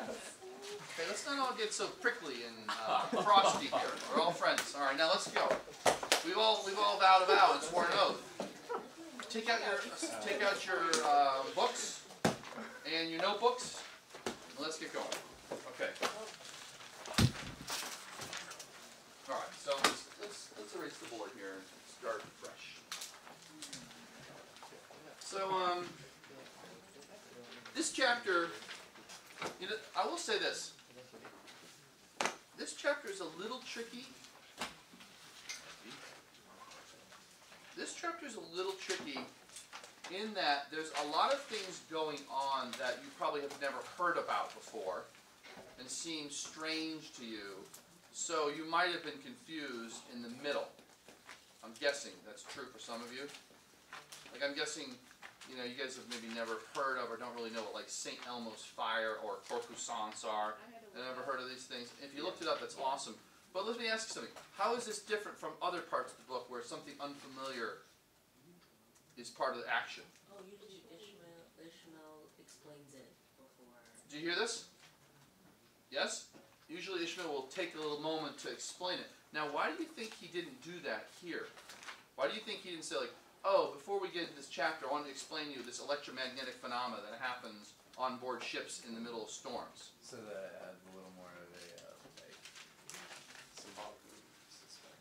Okay, let's not all get so prickly and frosty here. We're all friends. All right, now let's go. We've all vowed a vow and sworn an oath. Take out your books and your notebooks. And let's get going. Okay. All right. So let's erase the board here and start fresh. So this chapter, I will say this. This chapter is a little tricky. This chapter is a little tricky in that there's a lot of things going on that you probably have never heard about before and seem strange to you. So you might have been confused in the middle. I'm guessing that's true for some of you. Like I'm guessing, you guys have maybe never heard of or don't really know what like St. Elmo's Fire or Coruscants are. I've never heard of these things. If you looked it up, that's awesome. But let me ask you something. How is this different from other parts of the book where something unfamiliar is part of the action? Oh, usually Ishmael explains it before. Do you hear this? Yes? Usually Ishmael will take a little moment to explain it. Now, why do you think he didn't do that here? Why do you think he didn't say, like, oh, before we get into this chapter, I want to explain to you this electromagnetic phenomena that happens on board ships in the middle of storms? So that it adds a little more of a, like, symbolic suspect.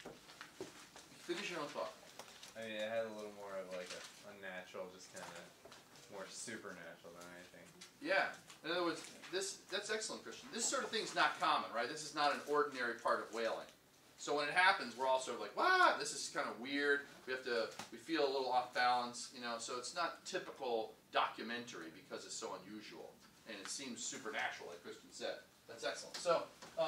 Finish your own thought. I mean, it had a little more of like a unnatural, just kind of more supernatural than anything. Yeah. In other words, that's excellent, Christian. This sort of thing's not common, right? This is not an ordinary part of whaling. So when it happens, we're all sort of like, wow, this is kind of weird. We feel a little off balance, so it's not typical documentary because it's so unusual. And it seems supernatural, like Christian said. That's excellent. So,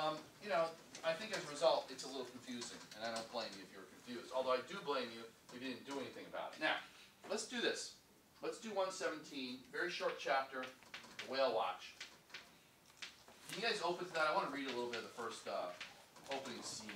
I think as a result, it's a little confusing, and I don't blame you if you're confused. Although I do blame you if you didn't do anything about it. Now, let's do this. Let's do 117, very short chapter, Whale Watch. Can you guys open to that? I want to read a little bit of the first opening scene.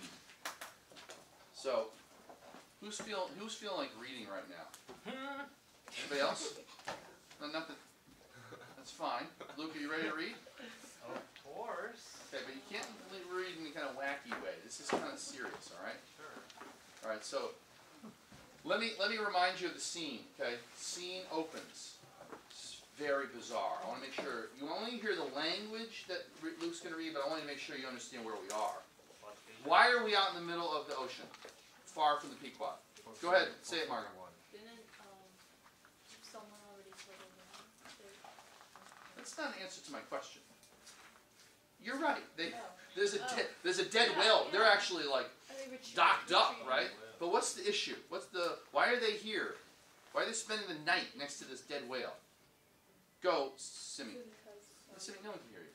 So, who's feeling like reading right now? Anybody else? No, nothing. That's fine. Luke, are you ready to read? Of course. Okay, but you can't read in any kind of wacky way. This is kind of serious, all right? Sure. All right, so let me remind you of the scene. Okay, scene opens. It's very bizarre. I want to make sure you only hear the language that Luke's going to read, but I want to make sure you understand where we are. Why are we out in the middle of the ocean, far from the Pequod? Go ahead, say it, Margaret. Didn't someone already settle down? That's not an answer to my question. You're right. There's a dead whale. They're actually like docked up, right? But what's the issue? Why are they here? Why are they spending the night next to this dead whale? Go, Simi. Simi, no one can hear you.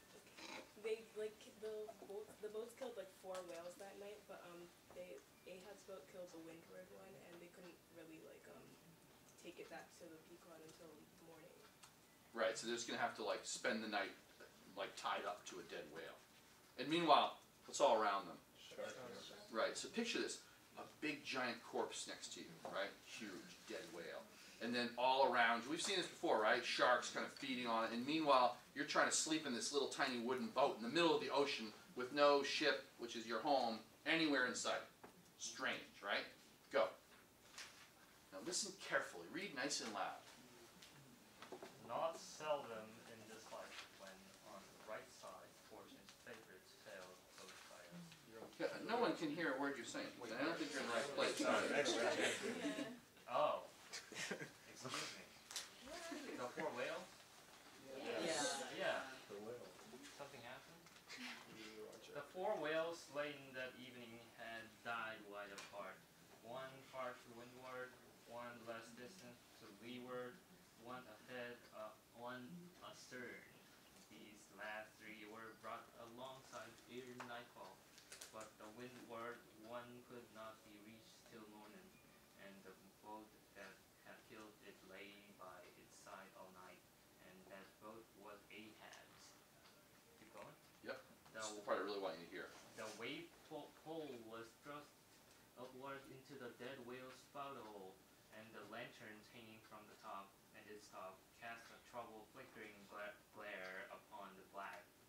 The boats killed like 4 whales that night, but Ahad's boat killed the windward one, and they couldn't really take it back to the Pequod until morning. Right. So they're just gonna have to spend the night tied up to a dead whale. And meanwhile, it's all around them. Sure. Right. So picture this: a big giant corpse next to you, right? Huge dead whale. And then all around you, we've seen this before, right? Sharks kind of feeding on it. And meanwhile, you're trying to sleep in this little tiny wooden boat in the middle of the ocean with no ship, which is your home, anywhere in sight. Strange, right? Go. Now listen carefully. Read nice and loud. Not seldom in this life, when on the right side, fortune's favorite sail goes by us. No one can hear a word you're saying. I don't think you're in the right place. Oh. Excuse me. The 4 whales? Yeah. Something happened? The 4 whales slain that evening had died wide apart. One far to windward, one less distant to leeward, one ahead, one astern. These last 3 were brought alongside ere nightfall, but the windward one could not be reached till morning, and the boat that had killed it lay by its side all night, and that boat was Ahad's. Keep going? Yep. That's the part I really want you to hear. The wave pole was thrust upward into the dead whale's spout hole, and the lanterns hanging from the top and its top cast a troubled flickering glare upon the black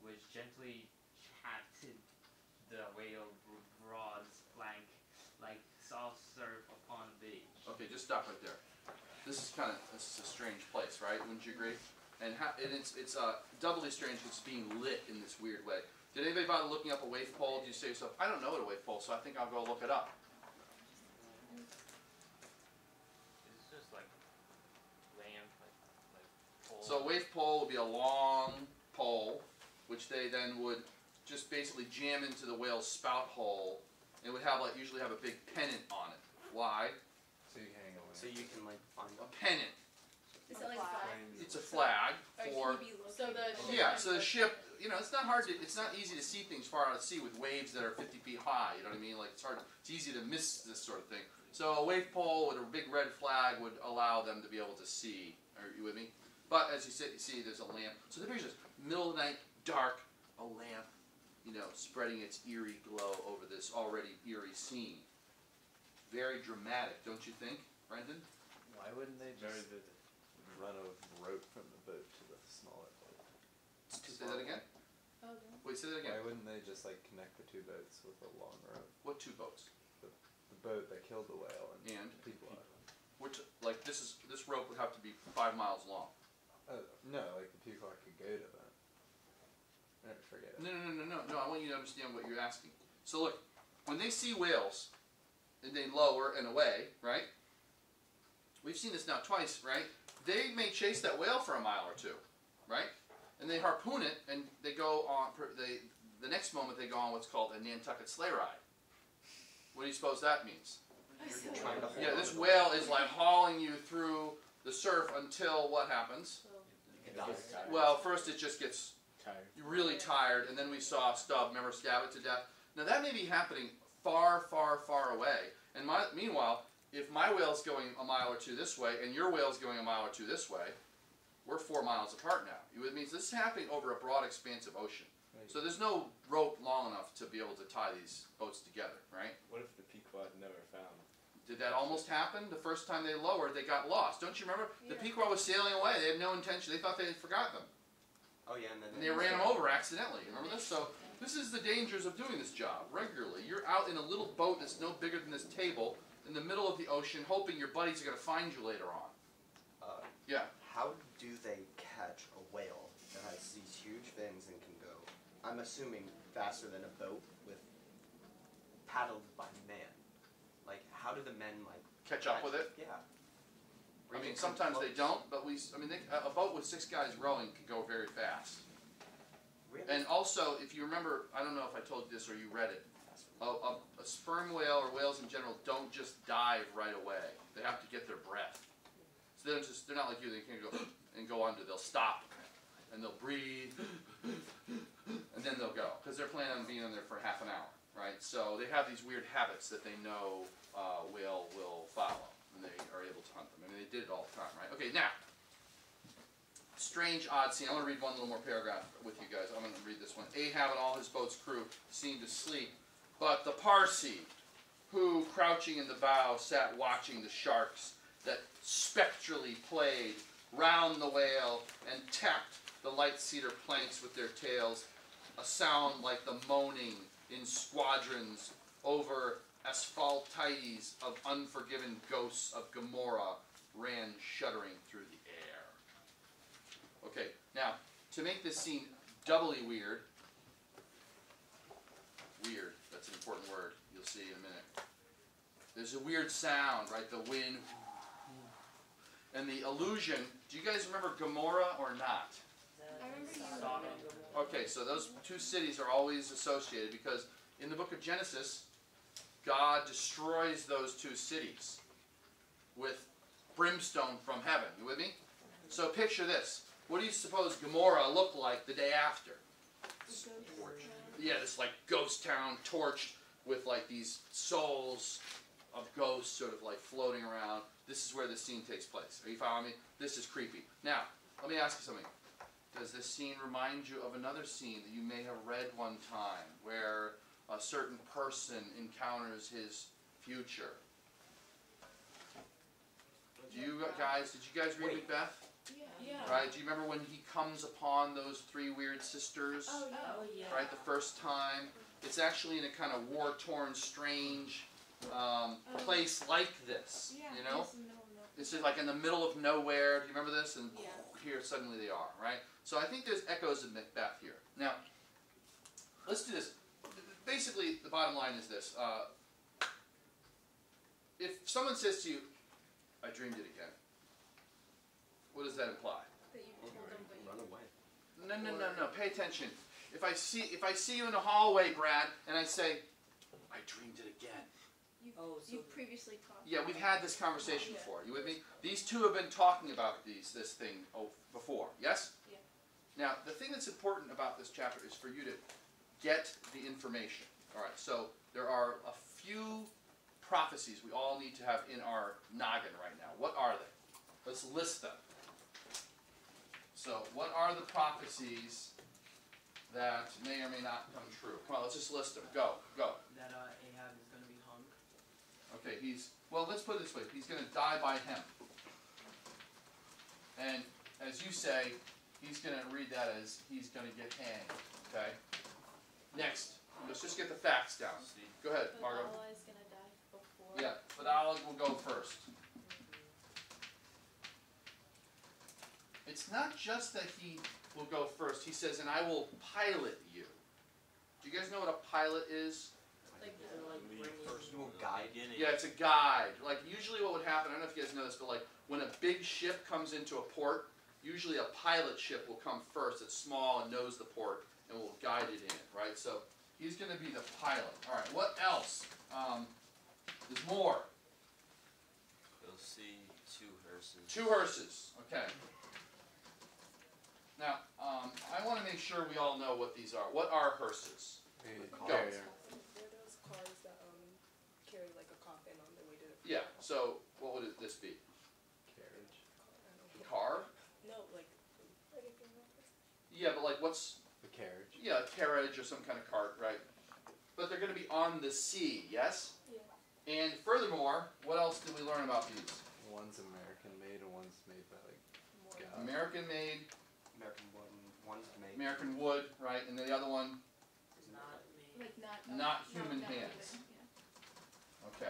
which gently patted the whale broad's flank like soft surf upon a beach. Okay, just stop right there. This is a strange place, right? Wouldn't you agree? And it's doubly strange because it's being lit in this weird way. Did anybody bother looking up a wave pole? Do you say to yourself, I don't know what a wave pole, so I think I'll go look it up? It's just like lamp, like pole. So a wave pole would be a long pole, which they then would just basically jam into the whale's spout hole. It would have usually have a big pennant on it. Why? So you hang away. So you can like find A pennant. Is it like flag? It's a flag Or for. can you be looking? So the Yeah, so the ship, it's not hard to, it's not easy to see things far out at sea with waves that are 50 feet high, you know what I mean? Like, it's easy to miss this sort of thing. So a wave pole with a big red flag would allow them to be able to see. Are you with me? But as you see, there's a lamp. So the picture is middle of the night, dark, a lamp, spreading its eerie glow over this already eerie scene. Very dramatic, don't you think, Brendan? Why wouldn't they very just vivid. run a rope from the boat to the smaller boat? Say that again? Oh, no. Wait, say that again. Why wouldn't they just connect the two boats with a long rope? What two boats? The boat that killed the whale and Pequod. Which, this rope would have to be 5 miles long. No, like the Pequod could go to them. Forget it. No, I want you to understand what you're asking. So look, when they see whales, and they lower and away, right? We've seen this now twice, right? They may chase that whale for a mile or two, right? And they harpoon it, and they go on, the next moment they go on what's called a Nantucket sleigh ride. What do you suppose that means? Trying to hold Yeah, on this to the whale is like hauling you through the surf until what happens? Well, first it just gets really tired, and then we saw Stubb, remember, stab it to death. Now that may be happening far, far, far away. And meanwhile, if my whale's going a mile or two this way, and your whale's going a mile or two this way, we're 4 miles apart now. You with me? So this is happening over a broad, expansive ocean. So there's no rope long enough to be able to tie these boats together, right? What if the Pequod never found? Did that almost happen? The first time they lowered, they got lost. Don't you remember? The Yeah. Pequod was sailing away. They had no intention. They thought they had forgot them. Oh yeah, and then And they ran them over accidentally. Remember this? So this is the dangers of doing this job regularly. You're out in a little boat that's no bigger than this table in the middle of the ocean, hoping your buddies are going to find you later on. Yeah. How do they catch a whale that has these huge fins and can go, I'm assuming, faster than a boat with paddled by men? Like, how do the men Catch up with it. Yeah. I mean, sometimes they don't, but a boat with 6 guys rowing can go very fast. Really? And also, if you remember, I don't know if I told you this or you read it, a sperm whale or whales in general don't just dive right away. They have to get their breath. So they're not like you, they can't go and go under. They'll stop and they'll breathe and then they'll go. Because they're planning on being in there for half an hour, right? So they have these weird habits that they know whale will follow, and they are able to hunt them. I mean, they did it all the time, right? Okay, now, strange, odd scene. I want to read one little more paragraph with you guys. I'm going to read this one. Ahab and all his boat's crew seemed to sleep, but the Parsi, who, crouching in the bow, sat watching the sharks that spectrally played round the whale and tapped the light cedar planks with their tails, a sound like the moaning in squadrons over asphaltites of unforgiven ghosts of Gomorrah ran shuddering through the air. Okay, now, to make this scene doubly weird, that's an important word, you'll see in a minute. There's a weird sound, right? The wind, and the illusion. Do you guys remember Gomorrah or not? I remember you. Sodom. Okay, so those two cities are always associated because in the book of Genesis, God destroys those two cities with brimstone from heaven. You with me? So picture this. What do you suppose Gomorrah looked like the day after? Yeah, this like ghost town torched with like these souls of ghosts sort of like floating around. This is where the scene takes place. Are you following me? This is creepy. Now, let me ask you something. Does this scene remind you of another scene that you may have read one time where a certain person encounters his future? Did you guys read Macbeth? Yeah. right? Do you remember when he comes upon those three weird sisters? Oh yeah. Oh, yeah. Right, the first time. It's actually in a kind of war-torn, strange place like this. Yeah. You know, It's in the middle of nowhere. this is like in the middle of nowhere. Do you remember this? And Yeah. here suddenly they are, right? So I think there's echoes of Macbeth here. Now, let's do this. Basically, the bottom line is this: if someone says to you, "I dreamed it again," what does that imply? That you told them, but you Run away. No. Pay attention. If I see you in the hallway, Brad, and I say, "I dreamed it again." Oh, so you've previously talked. Yeah, we've had this conversation Yeah. before. You with me? These two have been talking about this thing before. Yes. Yeah. Now, the thing that's important about this chapter is for you to get the information. All right. So there are a few prophecies we all need to have in our noggin right now. What are they? Let's list them. So, what are the prophecies that may or may not come true? Come on, let's just list them. Go. That Ahab is going to be hung. Okay, let's put it this way. He's going to die by him. And as you say, he's going to read that as he's going to get hanged. Okay? Next, let's just get the facts down. Go ahead, Margot. Adala is gonna die before. Yeah, Adala will go first. It's not just that he will go first. He says, and I will pilot you. Do you guys know what a pilot is? like they're like bringing. Personal guide. Yeah, it's a guide. Like usually what would happen, I don't know if you guys know this, but like when a big ship comes into a port, usually a pilot ship will come first. It's small and knows the port and will guide it in, right? So he's going to be the pilot. All right, what else? There's more. You'll see two hearses. Two hearses. Okay. Now, I want to make sure we all know what these are. What are hearses? Go. They're those cars that carry like a coffin on their way to the. Yeah. So what would this be? Carriage. I don't A know. car? No, like anything like this. Yeah, but like what's? The carriage. Yeah, a carriage or some kind of cart, right? But they're going to be on the sea, yes? Yeah. And furthermore, what else did we learn about these? One's American made and one's made by like More. God. American made, American wood and one's made. American wood, right? And then the other one, It's not made. Like Not human done hands. either, yeah. okay.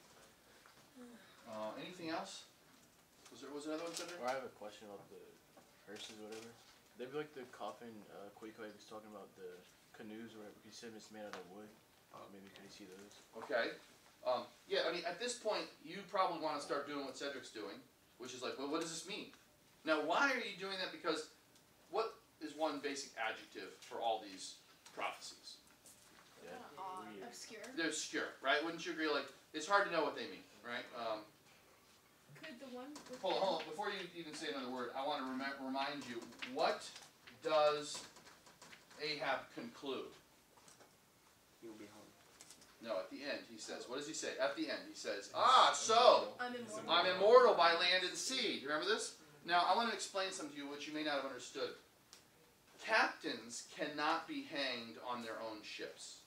Anything else? Was there another one, Cedric? Or I have a question about the hearses or whatever. They'd be like the coffin, Quake was talking about the canoes or whatever. He said it's made out of wood. Maybe could you see those? Okay. Yeah, I mean, at this point, you probably want to start doing what Cedric's doing, which is like, well, what does this mean? Now, why are you doing that? Because what is one basic adjective for all these prophecies? Yeah. Weird. Obscure. They're obscure, right? Wouldn't you agree? Like, it's hard to know what they mean, right? Could the one with Hold on. Before you even say another word, I want to remind you, what does Ahab conclude? He will be hung. No, at the end, he says, what does he say? At the end, he says, so I'm immortal. I'm immortal by land and sea. Do you remember this? Now, I want to explain something to you which you may not have understood. Captains cannot be hanged on their own ships.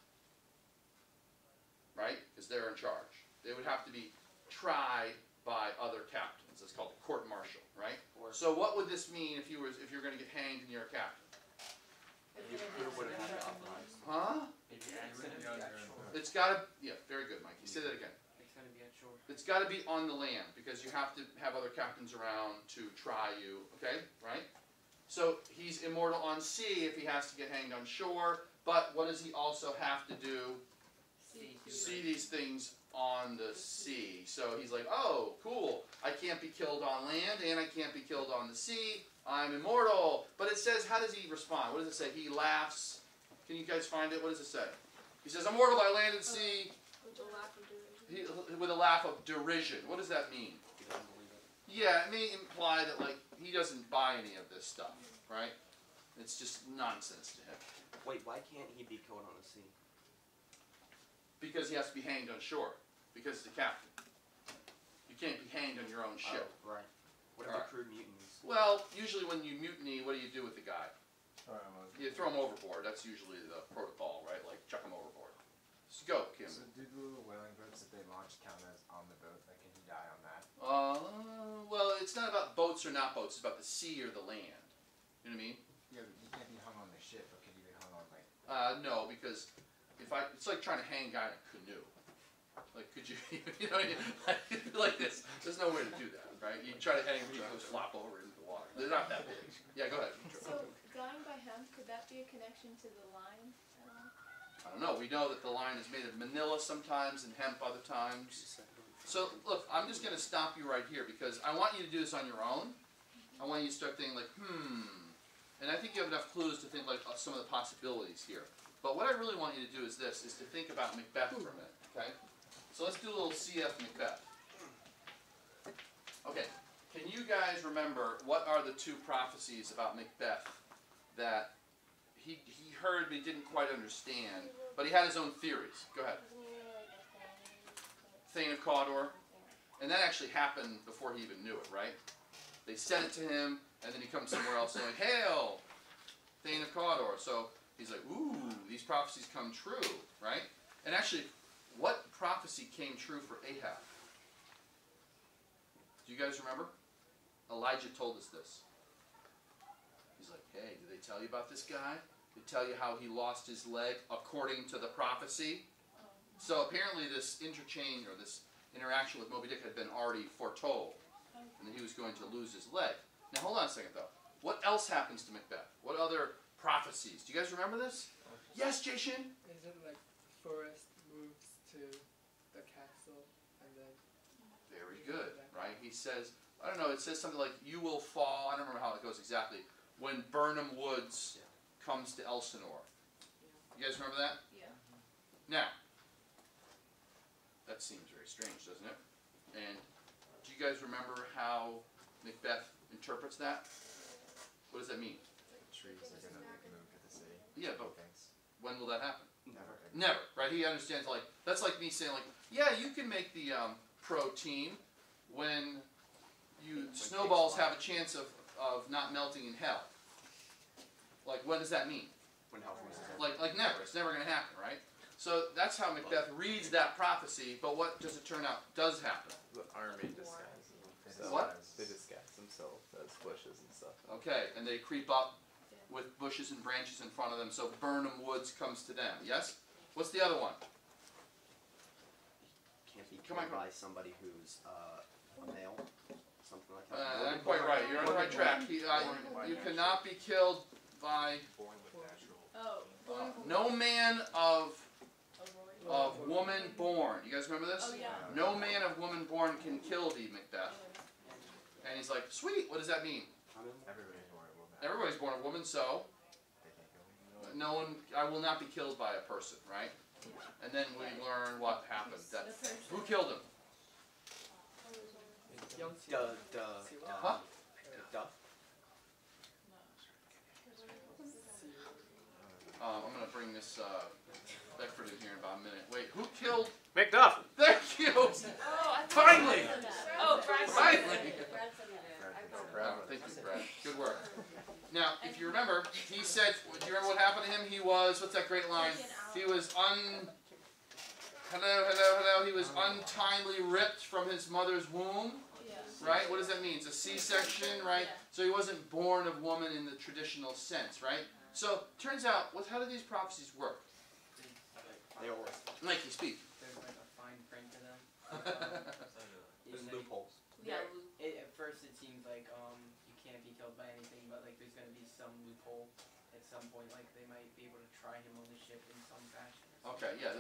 Right? Because they're in charge. They would have to be tried by other captains. It's called a court martial, right? So what would this mean if you're going to get hanged and you're a captain? Who would have had to authorize? Huh? It's going to be on shore. It's got to, yeah, very good, Mikey. Say that again. It's going to be on shore. It's got to be on the land because you have to have other captains around to try you, okay? Right? So he's immortal on sea if he has to get hanged on shore, but what does he also have to do? See these things on the sea. So he's like, oh, cool. I can't be killed on land and I can't be killed on the sea. I'm immortal. But it says, how does he respond? What does it say? He laughs. Can you guys find it? What does it say? He says, I'm immortal by land and sea. with the laugh of derision. With a laugh of derision. What does that mean? He doesn't believe it. Yeah, it may imply that like he doesn't buy any of this stuff, right? It's just nonsense to him. Wait, why can't he be killed on the sea? Because he has to be hanged on shore. Because he's the captain. You can't be hanged on your own ship. Oh, right. What if Alright. the crew mutinies? Well, usually when you mutiny, what do you do with the guy? You throw him overboard. That's usually the protocol, right? Like chuck him overboard. So go, Kim. So do the little whaling boats that they launch count as on the boat? Like, can he die on that? Well, it's it's not about boats or not boats. It's about the sea or the land. You know what I mean? Yeah, but you can't be hung on the ship, but can you be hung on like? No, because it's like trying to hang a guy in a canoe. Like, could you, you know, like this? There's no way to do that, right? You try to hang people who flop over into the water. They're not that big. Yeah, go ahead. So, dyeing by hemp, could that be a connection to the line at all? I don't know. We know that the line is made of manila sometimes and hemp other times. So, look, I'm just going to stop you right here because I want you to do this on your own. I want you to start thinking like, and I think you have enough clues to think like some of the possibilities here. But what I really want you to do is this, is to think about Macbeth for a minute, okay? So let's do a little CF Macbeth. Okay, can you guys remember what are the two prophecies about Macbeth that he heard but he didn't quite understand, but he had his own theories? Go ahead. Thane of Cawdor. And that actually happened before he even knew it, right? They said it to him, and then he comes somewhere else and like, "Hail, Thane of Cawdor." So he's like, "Ooh, these prophecies come true," right? And actually, what prophecy came true for Ahab? Do you guys remember? Elijah told us this. He's like, "Hey, did they tell you about this guy? Did they tell you how he lost his leg according to the prophecy?" So apparently this interchange or this interaction with Moby Dick had been already foretold, and that he was going to lose his leg. Now hold on a second though. What else happens to Macbeth? What other prophecies? Do you guys remember this? Yes, Jason? Isn't like Forrest moves to the castle and then... Very good, right? He says, I don't know, it says something like, "You will fall," I don't remember how it goes exactly, "when Burnham Woods comes to Elsinore." You guys remember that? Yeah. Now, that seems very strange, doesn't it? And do you guys remember how Macbeth interprets that? What does that mean? Trees are gonna move to the city. Yeah, but Things. when will that happen? Never. Never, right? He understands, like, that's like me saying, like, yeah, you can make the pro team when snowballs have a chance of not melting in hell. Like, what does that mean? When hell freezes over. Like never. It's never going to happen, right? So that's how Macbeth reads that prophecy, but what does it turn out does happen? The army disguises themselves. What? They disguise themselves as bushes and stuff. Okay, and they creep up with bushes and branches in front of them, so Burnham Woods comes to them. Yes? What's the other one? Can't be Come on, killed by somebody who's a male. Something like that. Not quite right. You're on the right track. You cannot be killed by no man of woman born. You guys remember this? Oh, yeah. No man of woman born can kill thee, Macbeth. And he's like, sweet, what does that mean? Everybody's born a woman. Everybody's born a woman, so They can't kill me. no one, I will not be killed by a person, right? And then we learn what happened. Who killed him? Huh? I'm going to bring this Beckford in here in about a minute. Wait, who killed? Macduff! Thank you! Oh, I thought Finally! you said that. Oh, Brad said Finally! that. Brad said that. Thank you, Brad. Good work. Now, if you remember, he said, do you remember what happened to him? He was, what's that great line? He was he was untimely ripped from his mother's womb. Right? What does that mean? It's a C-section, right? So he wasn't born of woman in the traditional sense, right? So, turns out, how do these prophecies work? They all work. Nike, speak. There's like a fine print to them. There's loopholes. Yeah. At first it seems like you can't be killed by anything, but like there's gonna be some loophole at some point. Like they might be able to try him on the ship in some fashion. Okay, yeah.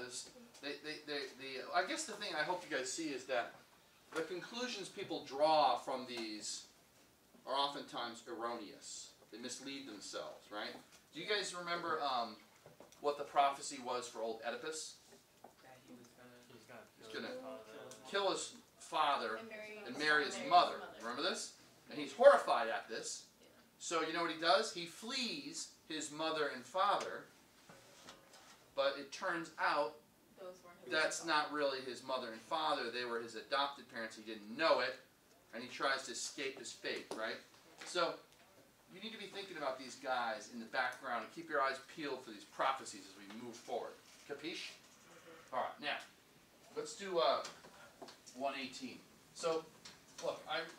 I guess the thing I hope you guys see is that the conclusions people draw from these are oftentimes erroneous. They mislead themselves, right? Do you guys remember what the prophecy was for old Oedipus? That he was He's gonna kill his father and marry his mother. Remember this? And he's horrified at this. So you know what he does? He flees his mother and father, but it turns out that's not really his mother and father. They were his adopted parents. He didn't know it, and he tries to escape his fate, right? So you need to be thinking about these guys in the background and keep your eyes peeled for these prophecies as we move forward. Capiche? All right, now, let's do 118. So, look, I